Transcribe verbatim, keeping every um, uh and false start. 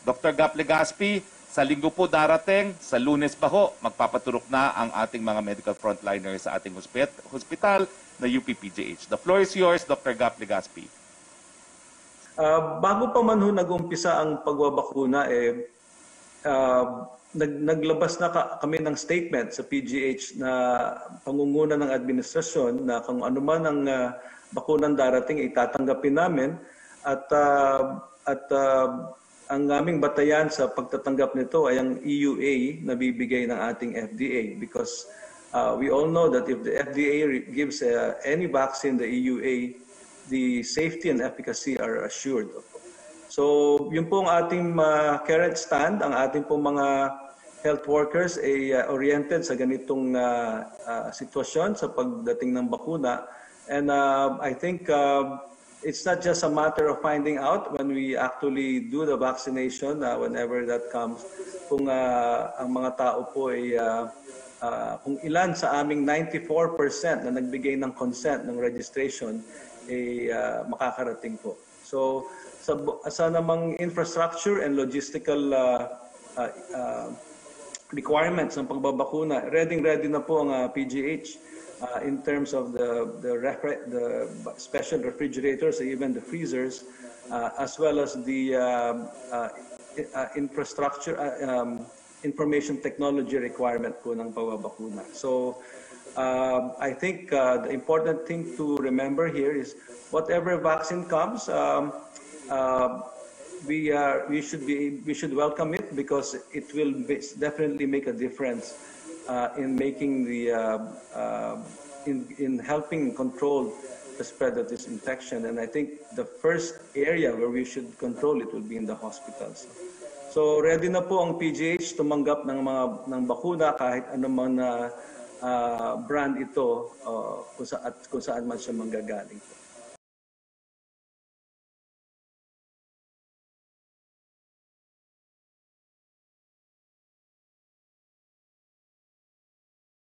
Doctor Gap Legaspi, sa linggo po darating, sa Lunes pa ho, magpapaturok na ang ating mga medical frontliners sa ating hospital na U P P G H. The floor is yours, Doctor Gap Legaspi. Uh, bago pa man ho nag-umpisa ang pagbabakuna, eh, uh, nag, naglabas na ka, kami ng statement sa P G H na pangunguna ng administrasyon na kung ano man ang uh, bakunang darating, itatanggapin namin at, uh, at uh, ang aming batayan sa pagtatanggap nito ay ang E U A na bibigay ng ating F D A because uh, we all know that if the F D A gives uh, any vaccine, the E U A, the safety and efficacy are assured. So, yun po ang ating uh, current stand. Ang ating po mga health workers ay uh, oriented sa ganitong uh, uh, sitwasyon sa pagdating ng bakuna. And uh, I think uh, it's not just a matter of finding out when we actually do the vaccination, uh, whenever that comes, kung uh, ang mga tao po ay uh, uh, kung ilan sa aming ninety-four percent na nagbigay ng consent ng registration ay uh, makakarating po. So sa, sa namang infrastructure and logistical uh, uh, uh, requirements ng pagbabakuna, ready-ready na po ang uh, P G H uh, in terms of the, the, the special refrigerators, even the freezers, uh, as well as the uh, uh, uh, infrastructure, uh, um, information technology requirement po ng pagbabakuna. So Uh, I think uh, the important thing to remember here is whatever vaccine comes, um, uh, we are we should be we should welcome it because it will be, definitely make a difference uh, in making the uh, uh, in in helping control the spread of this infection. And I think the first area where we should control it will be in the hospitals. So ready na po ang P G H tumanggap ng mga ng bakuna kahit anumang na Uh, brand ito uh, kung, sa, at kung saan man siya manggagaling.